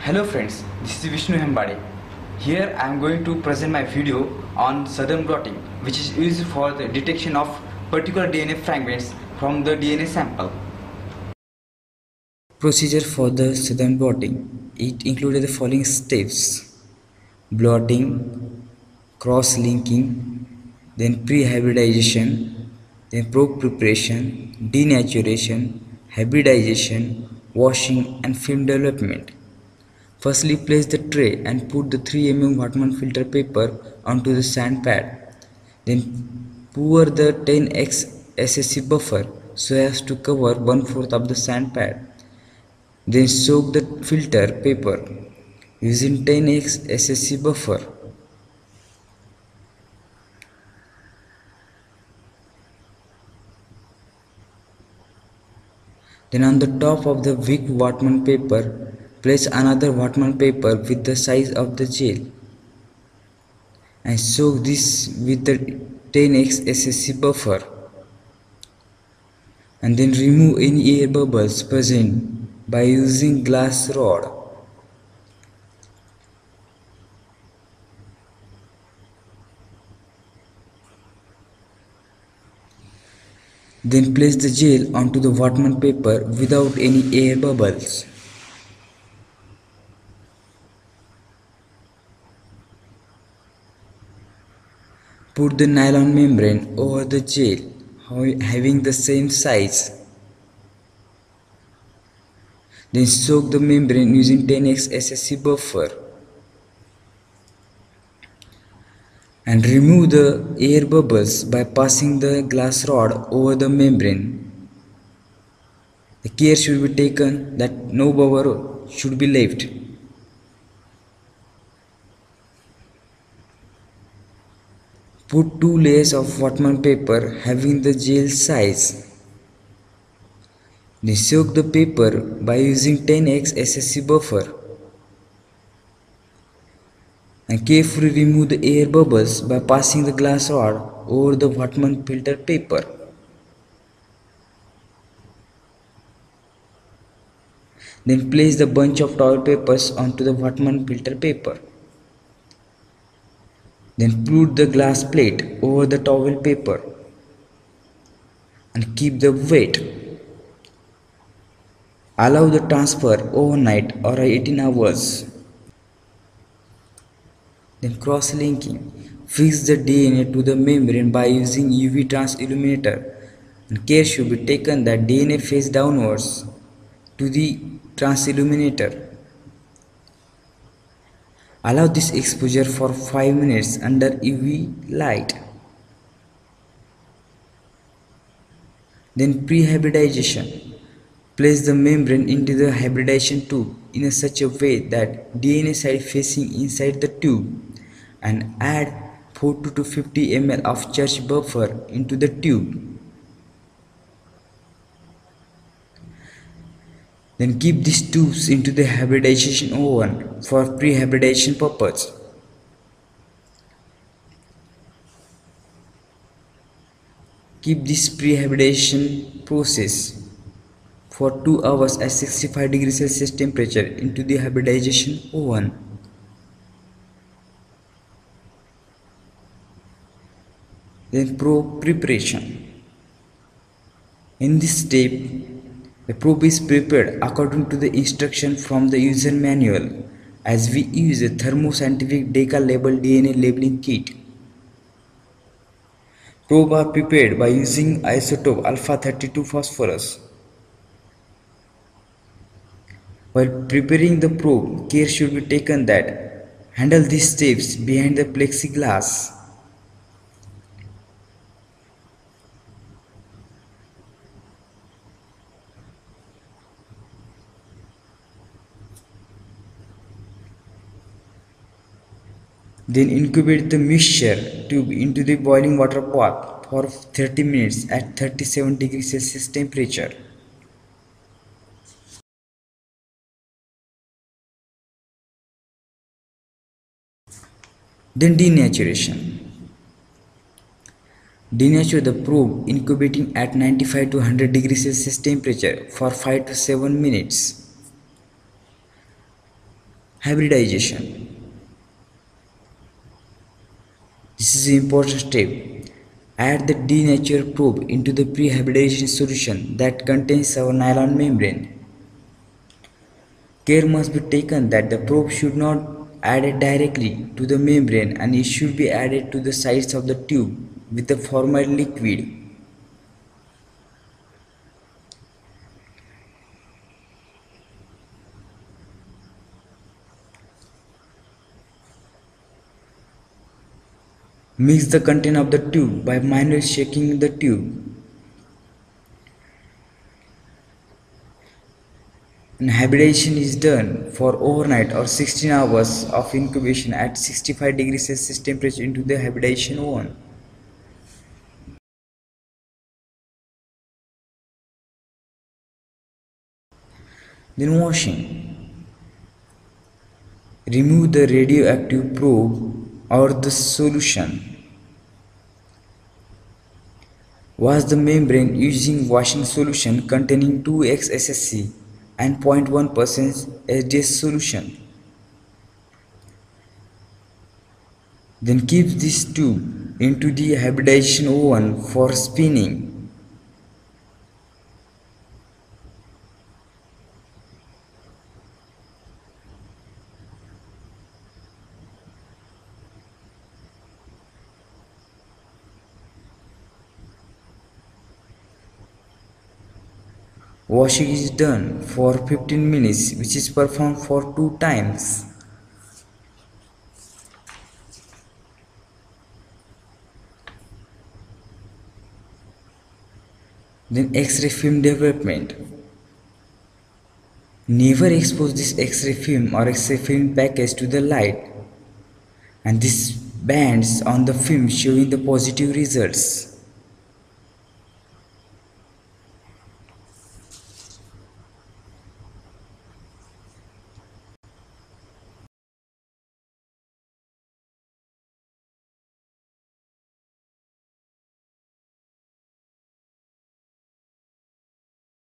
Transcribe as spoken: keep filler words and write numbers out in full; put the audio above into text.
Hello friends, this is Vishnu Hembade. Here I am going to present my video on Southern blotting, which is used for the detection of particular D N A fragments from the D N A sample. Procedure for the Southern blotting. It included the following steps: blotting, cross-linking, then pre-hybridization, then probe preparation, denaturation, hybridization, washing and film development. Firstly, place the tray and put the three millimeter Whatman filter paper onto the sand pad. Then pour the ten x S S C buffer so as to cover one fourth of the sand pad. Then soak the filter paper using ten x S S C buffer. Then on the top of the weak Whatman paper, place another Whatman paper with the size of the gel and soak this with the ten x S S C buffer, and then remove any air bubbles present by using glass rod. Then place the gel onto the Whatman paper without any air bubbles. Put the nylon membrane over the gel having the same size. Then soak the membrane using ten x S S C buffer and remove the air bubbles by passing the glass rod over the membrane. The care should be taken that no bubble should be left. Put two layers of Whatman paper having the gel size. Then soak the paper by using ten x S S C buffer and carefully remove the air bubbles by passing the glass rod over the Whatman filter paper. Then place the bunch of towel papers onto the Whatman filter paper. Then put the glass plate over the towel paper and keep the weight. Allow the transfer overnight or eighteen hours. Then cross-linking. Fix the D N A to the membrane by using U V transilluminator, and care should be taken that D N A face downwards to the transilluminator. Allow this exposure for five minutes under U V light. Then pre-hybridization. Place the membrane into the hybridization tube in a such a way that D N A side facing inside the tube, and add forty to fifty milliliters of church buffer into the tube. Then keep these tubes into the hybridization oven for pre-hybridization purpose. Keep this pre-hybridization process for two hours at sixty-five degrees Celsius temperature into the hybridization oven. Then probe preparation. In this step, the probe is prepared according to the instruction from the user manual, as we use a thermoscientific Deca label D N A labeling kit. Probe are prepared by using isotope alpha thirty-two phosphorus. While preparing the probe, care should be taken that handle these steps behind the plexiglass. Then incubate the mixture tube into the boiling water bath for thirty minutes at thirty-seven degrees Celsius temperature. Then denaturation. Denature the probe incubating at ninety-five to one hundred degrees Celsius temperature for five to seven minutes. Hybridization. This is an important step. Add the denatured probe into the pre-hybridization solution that contains our nylon membrane. Care must be taken that the probe should not added directly to the membrane and it should be added to the sides of the tube with the formal liquid. Mix the content of the tube by manually shaking the tube. And hybridization is done for overnight or sixteen hours of incubation at sixty-five degrees Celsius temperature into the hybridization oven. Then washing. Remove the radioactive probe or the solution. Wash the membrane using washing solution containing two x S S C and zero point one percent S D S solution. Then keep this tube into the hybridization oven for spinning. Washing is done for fifteen minutes, which is performed for two times. Then X-ray film development. Never expose this X-ray film or X-ray film package to the light, and this bands on the film showing the positive results.